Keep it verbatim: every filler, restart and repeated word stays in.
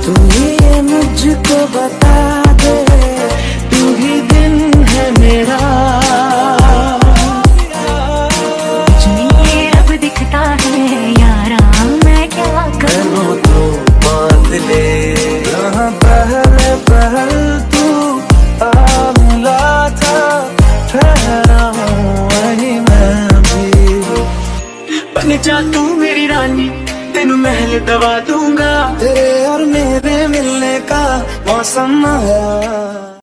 तू ही ये मुझको बता दे, तू ही दिन है मेरा। कुछ नहीं अब दिखता है यारा, मैं क्या करूं। तो बांध ले यहाँ पहले पहल तू आ मिला था, ठहरा हूँ वही मैं भी। बन जा तू मेरी रानी, तेनू महल दवा दूंगा, तेरे और मेरे मिलने का मौसम आया।